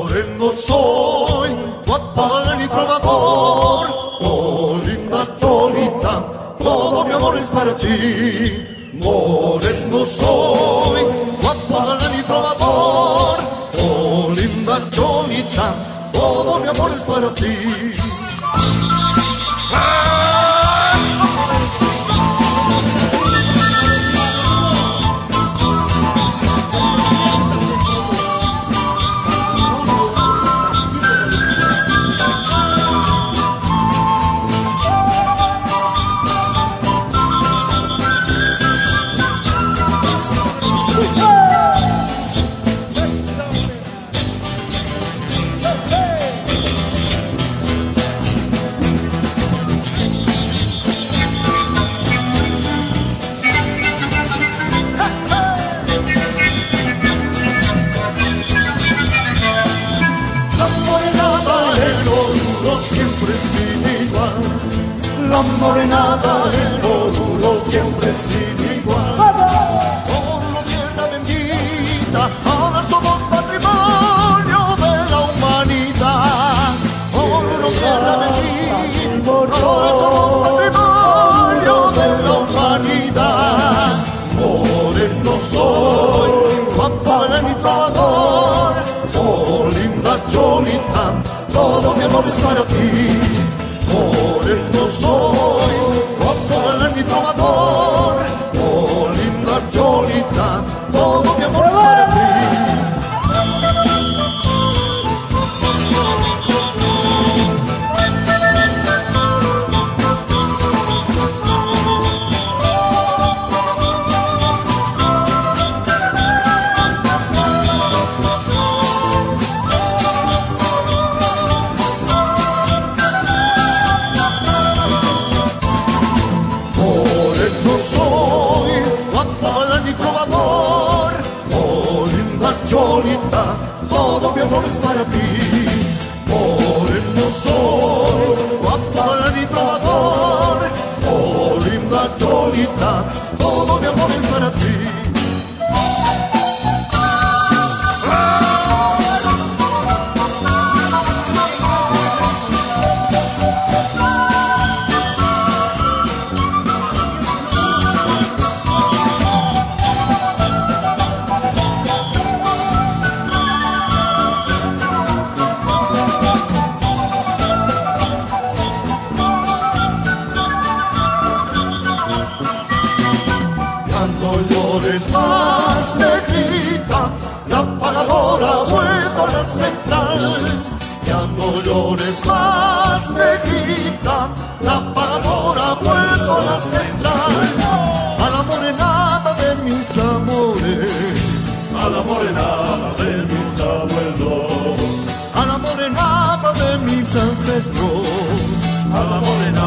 Moreno soy, guapa y trovador. Oh, linda Cholita, todo mi amor es para ti. Moreno soy, guapa y trovador. Oh, linda Cholita, todo mi amor es para ti. La morenada en lo duro siempre sin igual. Por lo tierra bendita, ahora somos patrimonio de la humanidad. Por lo tierra bendita, ahora somos patrimonio de la humanidad. Moreno soy, guapo de mi trovador. Oh, linda Cholita, todo mi amor es para ti. Moreno soy, guapo de mi trovador. Oh, linda Cholita, todo mi amor es para ti. Soy guapo y trovador. Oh, linda Cholita, todo mi amor es para ti. Moreno soy, guapo y trovador. Oh, linda Cholita, todo mi amor es para ti. No llores más, negrita, la pagadora ha vuelto a la central. Ya no llores más, negrita, la pagadora ha vuelto a la central. A la morenada de mis amores, a la morenada de mis abuelos, a la morenada de mis ancestros, a la morenada